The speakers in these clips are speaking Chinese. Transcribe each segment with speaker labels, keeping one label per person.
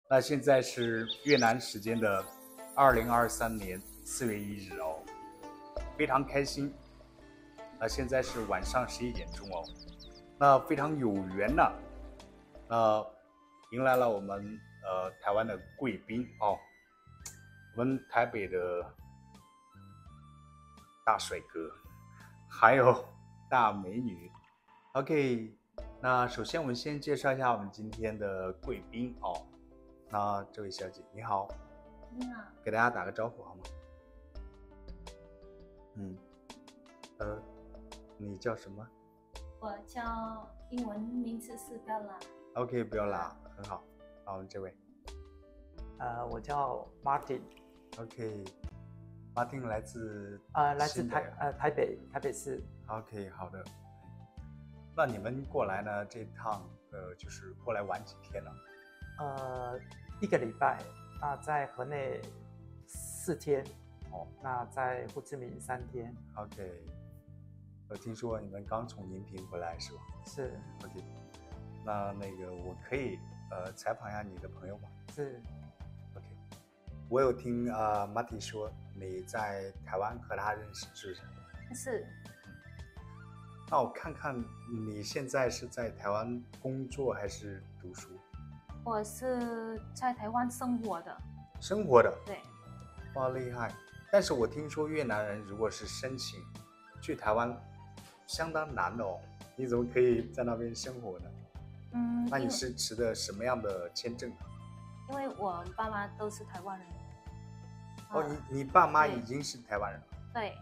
Speaker 1: 那现在是越南时间的2023年4月1日哦，非常开心。那现在是晚上11点钟哦，那非常有缘呢，迎来了我们台湾的贵宾哦，我们台北的大帅哥，还有大美女。OK，那首先我们先介绍一下我们今天的贵宾哦。那这位小姐你好，
Speaker 2: 你好，
Speaker 1: 给大家打个招呼好吗？你叫什么
Speaker 2: 我叫英文名字是 Bella。
Speaker 1: ？OK，不要拉，很好。好，我们这位
Speaker 3: 我叫 Martin，
Speaker 1: ，OK，Martin 来自
Speaker 3: 来自
Speaker 1: 新北
Speaker 3: 台北市。
Speaker 1: OK，好的。那你们过来呢？这趟就是过来玩几天呢
Speaker 3: 1个礼拜，那在河内4天，
Speaker 1: 哦，
Speaker 3: 那在胡志明3天。
Speaker 1: ？OK，我听说你们刚从宁平回来是吧
Speaker 3: 是
Speaker 1: ？OK，那个我可以采访一下你的朋友吗
Speaker 3: 是，
Speaker 1: ？OK，我有听Martin 说你在台湾和他认识，是不是？
Speaker 2: 是，
Speaker 1: 那我看看你现在是在台湾工作还是读书？
Speaker 2: 我是在台湾生活的。
Speaker 1: 生活的。
Speaker 2: 对，
Speaker 1: 哇，厉害！但是我听说越南人如果是申请去台湾，相当难的哦。你怎么可以在那边生活呢？那你是持的什么样的签证？
Speaker 2: 因为我爸妈都是台湾人。
Speaker 1: 哦，你爸妈已经是台湾人了。
Speaker 2: 对。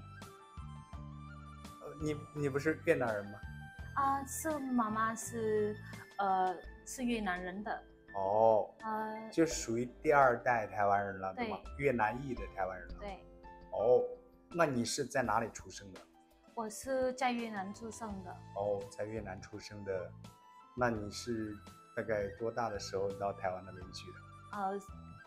Speaker 1: 你不是越南人吗？
Speaker 2: 是妈妈是越南人的。
Speaker 1: 哦，就属于第2代台湾人了，对吗？越南裔的台湾人了。
Speaker 2: 对。
Speaker 1: 哦，那你是在哪里出生的？
Speaker 2: 我是在越南出生的。
Speaker 1: 哦，在越南出生的，那你是大概多大的时候到台湾那边去的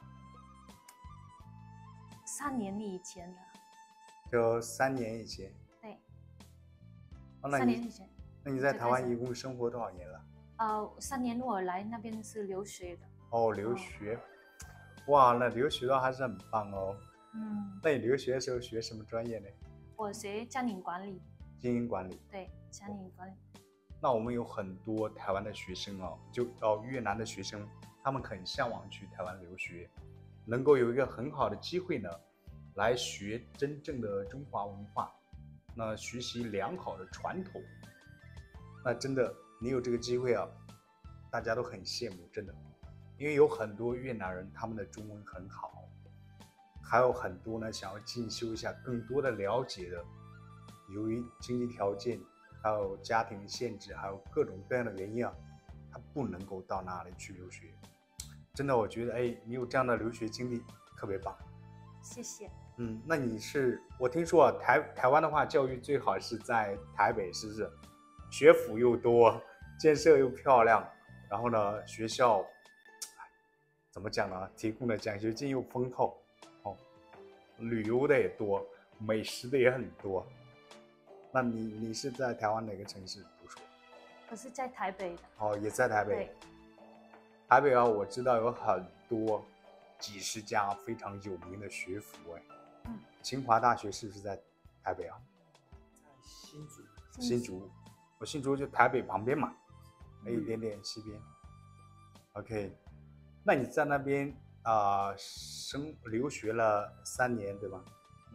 Speaker 2: ？3年以前的。
Speaker 1: 就3年以前。
Speaker 2: 对。
Speaker 1: 3
Speaker 2: 年以前。
Speaker 1: 那你在台湾一共生活多少年了
Speaker 2: ？3年，我来那边是留学的。
Speaker 1: 哦，留学。哇，那留学的话还是很棒哦。那你留学的时候学什么专业呢？
Speaker 2: 我学经营管理。
Speaker 1: 经营管理。
Speaker 2: 对，经营管理。
Speaker 1: 那我们有很多台湾的学生哦，越南的学生，他们很向往去台湾留学，能够有一个很好的机会呢，来学真正的中华文化，那学习良好的传统。那真的，你有这个机会啊，大家都很羡慕，真的，因为有很多越南人他们的中文很好，还有很多呢想要进修一下更多的了解的，由于经济条件还有家庭限制还有各种各样的原因啊，他不能够到那里去留学。真的，我觉得你有这样的留学经历特别棒。
Speaker 2: 谢谢。
Speaker 1: 那我听说台湾的话教育最好是在台北，是不是？学府又多，建设又漂亮，然后呢，学校怎么讲呢？提供的奖学金又丰厚，旅游的也多，美食的也很多。那你是在台湾哪个城市读书？
Speaker 2: 我是在台北的。
Speaker 1: 哦，也在台北。
Speaker 2: 对。
Speaker 1: 台北啊，我知道有很多几十家非常有名的学府清华大学是不是在台北啊？
Speaker 3: 在新竹。
Speaker 1: 新竹。我新竹就台北旁边嘛，还有一点点西边。OK， 那你在那边留学了3年，对吧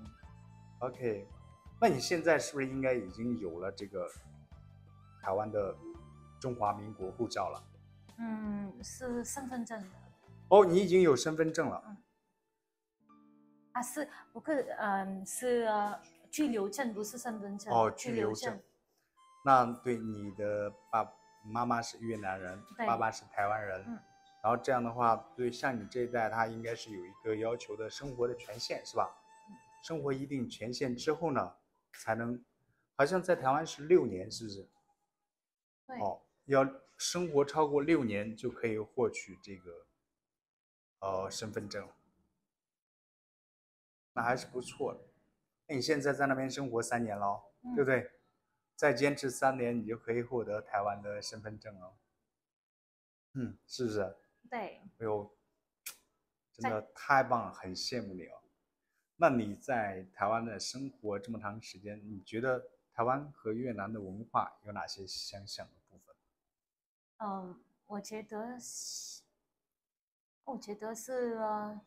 Speaker 1: ？OK， 那你现在是不是应该已经有了这个台湾的中华民国护照了？
Speaker 2: 是身份证的。
Speaker 1: 哦，你已经有身份证了。
Speaker 2: 是，不过是居留证，不是身份证。
Speaker 1: 哦，居留证。那对，你的妈妈是越南人，爸爸是台湾人，然后这样的话，对像你这一代，他应该是有一个要求的生活的权限，是吧？生活一定权限之后呢，才能，好像在台湾是6年，是不是？
Speaker 2: 对。
Speaker 1: 要生活超过6年就可以获取这个身份证，那还是不错的。那你现在在那边生活3年了，对不对？再坚持3年，你就可以获得台湾的身份证了。是不是？
Speaker 2: 对。
Speaker 1: 哎呦， 真的太棒了，很羡慕你哦。那你在台湾的生活这么长时间，你觉得台湾和越南的文化有哪些相像的部分？
Speaker 2: 我觉得是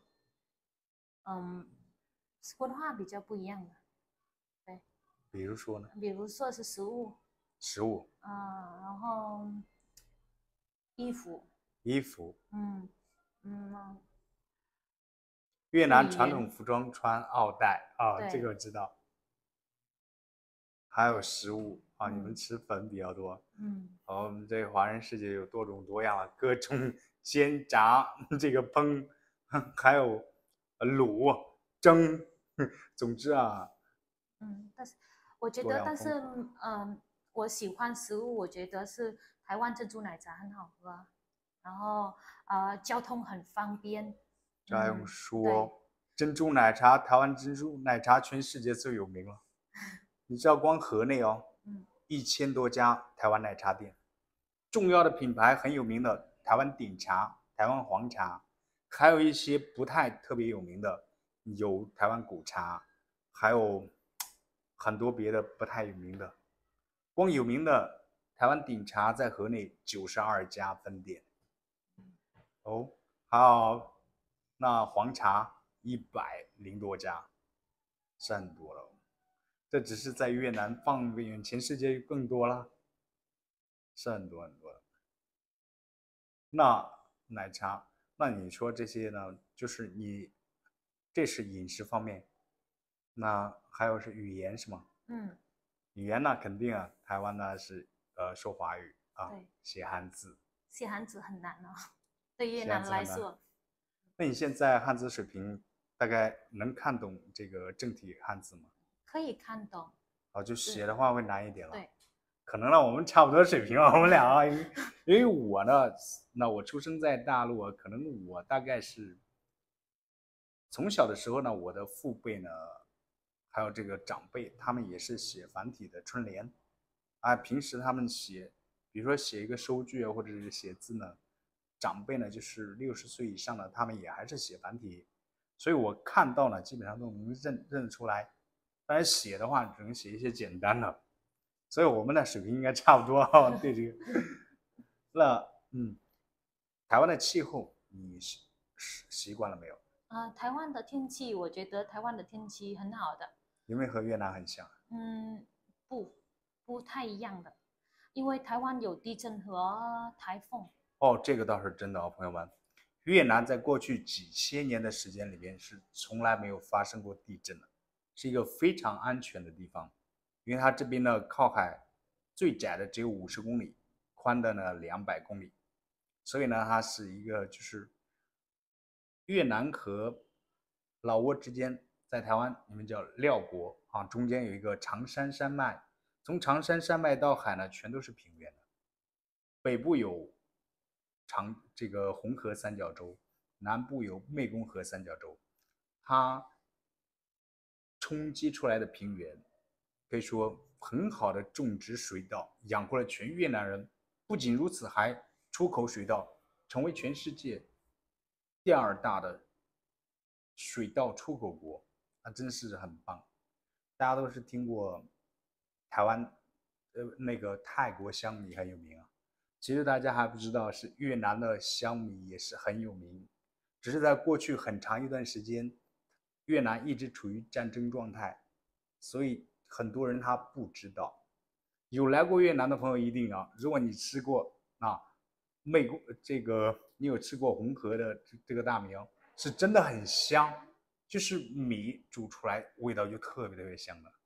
Speaker 2: 嗯，文化比较不一样的，对，
Speaker 1: 比如说呢？
Speaker 2: 比如说是食物，
Speaker 1: 食物、
Speaker 2: 然后衣服，
Speaker 1: 衣服。
Speaker 2: 嗯嗯，
Speaker 1: 越
Speaker 2: 语
Speaker 1: 南传统
Speaker 2: 言，
Speaker 1: 服装穿奥黛啊，这
Speaker 2: 对，
Speaker 1: 个我知道。还有食物啊，你们
Speaker 2: 嗯
Speaker 1: 吃粉比较多。
Speaker 2: 嗯，
Speaker 1: 我们这华人世界有多种多样的各种煎炸、这个烹，还有卤、蒸，总之啊，
Speaker 2: 但是我觉
Speaker 1: 多
Speaker 2: 得，但是
Speaker 1: 样丰富。
Speaker 2: 我喜欢食物，我觉得是台湾珍珠奶茶很好喝，然后交通很方便，
Speaker 1: 这还用
Speaker 2: 对，
Speaker 1: 说？珍珠奶茶，台湾珍珠奶茶全世界最有名了。你知道光河内哦，
Speaker 2: 嗯
Speaker 1: 1000多家台湾奶茶店，重要的品牌很有名的台湾顶茶、台湾黄茶，还有一些不太特别有名的，有台湾古茶，还有很多别的不太有名的。光有名的台湾顶茶在河内92家分店哦，还有那黄茶100多家，是很多了。这只是在越南，放眼全世界更多了，是很多很多的。那奶茶，那你说这些呢？就是你，这是饮食方面，那还有是语言是吗？
Speaker 2: 嗯，
Speaker 1: 语言呢，肯定啊，台湾呢是说华语啊，
Speaker 2: 对，
Speaker 1: 写汉字，
Speaker 2: 写汉字很难哦，对越
Speaker 1: 写汉
Speaker 2: 南
Speaker 1: 字很难。
Speaker 2: 来说，
Speaker 1: 那你现在汉字水平大概能看懂这个正体汉字吗？
Speaker 2: 可以看懂，
Speaker 1: 哦，就写的话会难一点了。
Speaker 2: 对，
Speaker 1: 可能呢，我们差不多水平啊，我们俩啊，因为我呢，那我出生在大陆啊，可能我大概是从小的时候呢，我的父辈呢，还有这个长辈，他们也是写繁体的春联，啊，平时他们写，比如说写一个收据啊，或者是写字呢，长辈呢就是60岁以上的，他们也还是写繁体，所以我看到呢，基本上都能认出来，当然写的话只能写一些简单的。所以我们的水平应该差不多啊。对这个，那台湾的气候你习惯了没有？
Speaker 2: 台湾的天气，我觉得台湾的天气很好的，
Speaker 1: 有没有和越南很像？
Speaker 2: 嗯，不，不太一样的，因为台湾有地震和台风，
Speaker 1: 哦，这个倒是真的哦，朋友们，越南在过去几千年的时间里边是从来没有发生过地震的，是一个非常安全的地方，因为它这边呢靠海，最窄的只有50公里，宽的呢200公里，所以呢它是一个就是越南和老挝之间，在台湾你们叫廖国啊，中间有一个长山山脉，从长山山脉到海呢全都是平原的，北部有这个红河三角洲，南部有湄公河三角洲，它冲击出来的平原，可以说很好的种植水稻，养活了全越南人。不仅如此，还出口水稻，成为全世界第2大的水稻出口国，那真是很棒。大家都是听过台湾，那个泰国香米很有名啊。其实大家还不知道，是越南的香米也是很有名，只是在过去很长一段时间，越南一直处于战争状态，所以很多人他不知道。有来过越南的朋友一定啊，如果你吃过湄公这个，你有吃过红河的这个大米哦，是真的很香，就是米煮出来味道就特别特别香的。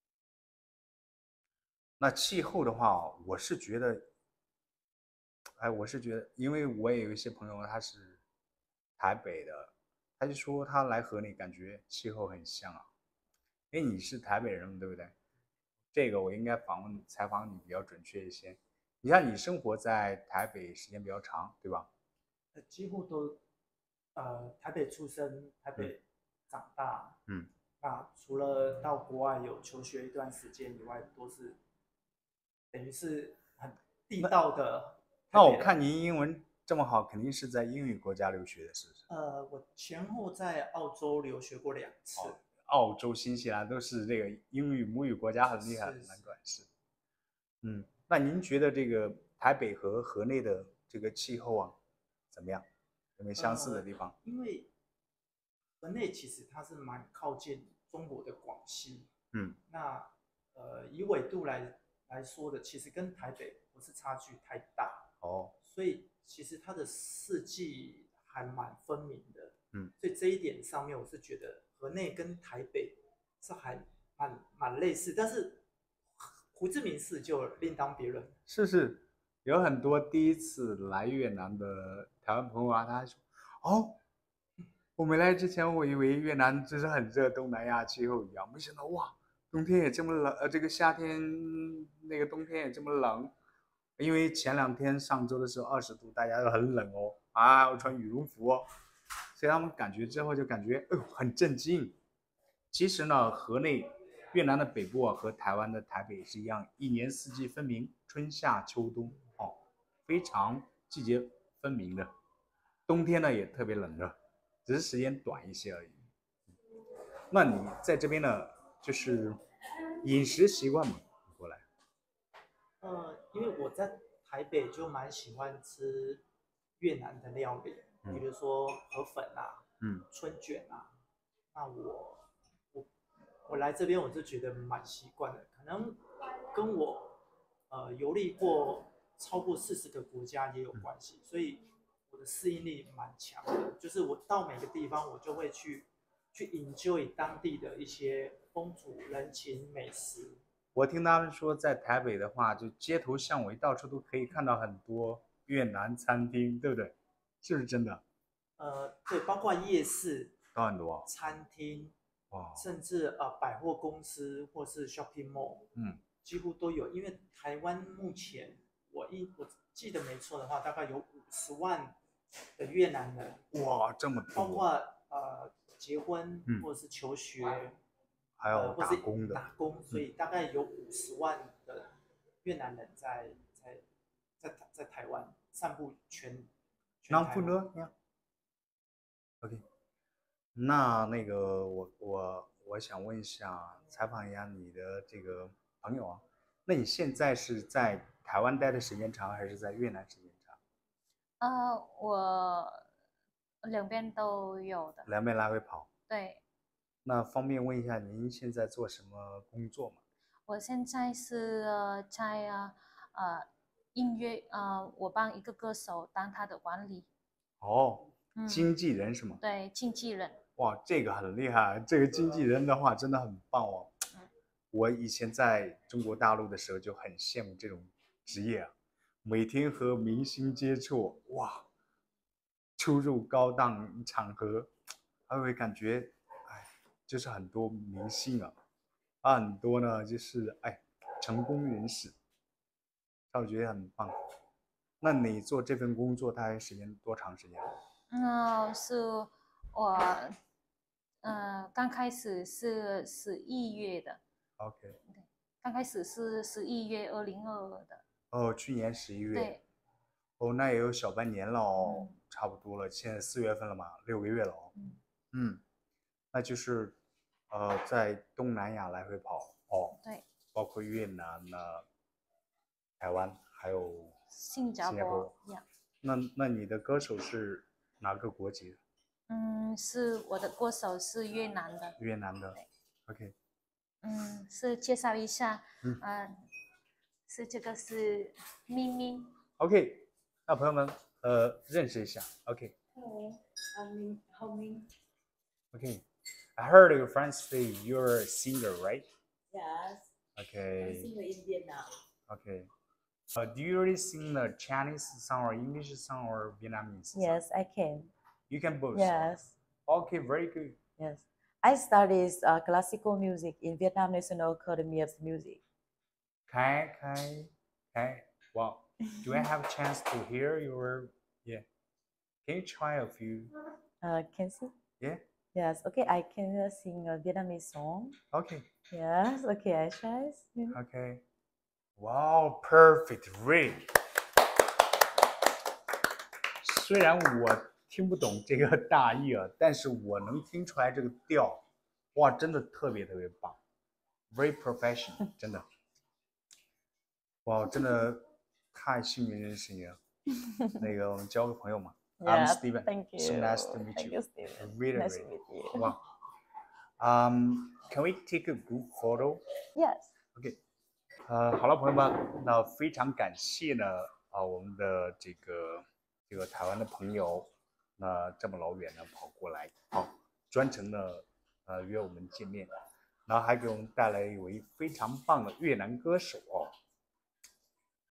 Speaker 1: 那气候的话，我是觉得，因为我也有一些朋友他是台北的，他就说他来河内感觉气候很像啊。因为你是台北人，对不对？这个我应该采访你比较准确一些。你看，你生活在台北时间比较长，对吧？
Speaker 3: 几乎都台北出生，台北长大，那除了到国外有求学一段时间以外，都是等于是很地道的。
Speaker 1: 那我看您英文这么好，肯定是在英语国家留学的，是不是？
Speaker 3: 我前后在澳洲留学过2次。
Speaker 1: 澳洲、新西兰都是这个英语母语国家，很厉害，难怪是。那您觉得这个台北和河内的这个气候啊，怎么样？有没有相似的地方？
Speaker 3: 因为河内其实它是蛮靠近中国的广西，那以纬度来说的，其实跟台北不是差距太大
Speaker 1: 哦，
Speaker 3: 所以其实它的四季还蛮分明的，所以这一点上面我是觉得河内跟台北是还蛮类似，但是胡志明市就另当别论。
Speaker 1: 是，有很多第一次来越南的台湾朋友啊，他说，我没来之前，我以为越南只是很热，东南亚气候一样，没想到哇，冬天也这么冷，这个夏天那个冬天也这么冷。因为前2天上周的时候20度，大家都很冷哦，我穿羽绒服哦，所以他们感觉之后就感觉很震惊。其实呢，河内越南的北部啊和台湾的台北是一样，一年四季分明，春夏秋冬非常季节分明的。冬天呢也特别冷热，只是时间短一些而已。那你在这边呢，就是饮食习惯嘛，过来？
Speaker 3: 因为我在台北就蛮喜欢吃越南的料理，比如说河粉啊，春卷啊。那我来这边我就觉得蛮习惯的，可能跟我游历过超过40个国家也有关系，所以我的适应力蛮强的。就是我到每个地方，我就会去 enjoy 当地的一些风土人情美食。
Speaker 1: 我听他们说，在台北的话，就街头巷尾到处都可以看到很多越南餐厅，对不对？是不是真的？
Speaker 3: 对，包括夜市、
Speaker 1: 都很多
Speaker 3: 餐厅，甚至百货公司或是 shopping mall，几乎都有。因为台湾目前我记得没错的话，大概有50万的越南人。
Speaker 1: 哇，这么多！
Speaker 3: 包括结婚或者是求学。
Speaker 1: 还有打工的，
Speaker 3: 打工，所以大概有50万的越南人在台湾散布全台湾。
Speaker 1: OK， 那个我想问一下，采访一下你的这个朋友啊，那你现在是在台湾待的时间长，还是在越南时间长？
Speaker 2: 我两边都有的，
Speaker 1: 两边来回跑。
Speaker 2: 对。
Speaker 1: 那方便问一下您现在做什么工作吗？
Speaker 2: 我现在是在音乐我帮一个歌手当他的管理。
Speaker 1: 经纪人是吗？
Speaker 2: 对，经纪人。
Speaker 1: 哇，这个很厉害，这个经纪人的话真的很棒哦。我以前在中国大陆的时候就很羡慕这种职业啊，每天和明星接触，哇，出入高档场合，还会感觉就是很多明星啊，很多呢就是成功人士，我觉得很棒。那你做这份工作大概时间多长时间？
Speaker 2: 是我刚开始是11月的。
Speaker 1: OK。
Speaker 2: 对，刚开始是11月2022的。
Speaker 1: 去年11月。
Speaker 2: 对。
Speaker 1: 那也有小半年了哦，差不多了。现在4月份了嘛，6个月了哦。那就是在东南亚来回跑哦。
Speaker 2: 对。
Speaker 1: 包括越南呢、台湾还有
Speaker 2: 新加坡。
Speaker 1: 那你的歌手是哪个国籍的？
Speaker 2: 是我的歌手是越南的。
Speaker 1: 越南的。OK。
Speaker 2: 是介绍一下，是这个是咪咪。
Speaker 1: OK。那朋友们认识一下。OK。
Speaker 4: Hello, I'm Hao Ming.
Speaker 1: Okay. I heard your friends say you're a singer, right?
Speaker 4: Yes.
Speaker 1: Okay.
Speaker 4: I'm singer in Vietnam.
Speaker 1: Okay. Do you already sing the Chinese song or English song or Vietnamese song?
Speaker 4: Yes, I can.
Speaker 1: You can both?
Speaker 4: Yes.
Speaker 1: Okay, very good.
Speaker 4: Yes. I studied classical music in Vietnam National Academy of Music.
Speaker 1: Wow. Do I have a chance to hear your... Yeah. Can you try a few?
Speaker 4: Can sing?
Speaker 1: Yeah.
Speaker 4: Yes. Okay, I can sing a Vietnamese song.
Speaker 1: Okay.
Speaker 4: Yes. Okay, I try.
Speaker 1: Okay. Wow, perfect. Really. 虽然我听不懂这个大意啊，但是我能听出来这个调，哇，真的特别棒 ，very professional， 真的，哇，真的太幸运认识你了。那个，我们交个朋友嘛。I'm Steven.
Speaker 4: Thank you.
Speaker 1: So nice to meet
Speaker 4: Thank
Speaker 1: you.
Speaker 4: you, Steven.
Speaker 1: Really,
Speaker 4: Nice
Speaker 1: really.
Speaker 4: to meet you.
Speaker 1: Wow. Can we take a group photo?
Speaker 4: Yes.
Speaker 1: OK. 好了，朋友们，那非常感谢呢我们的这个台湾的朋友，那这么老远呢跑过来，专程的约我们见面，然后还给我们带来一位非常棒的越南歌手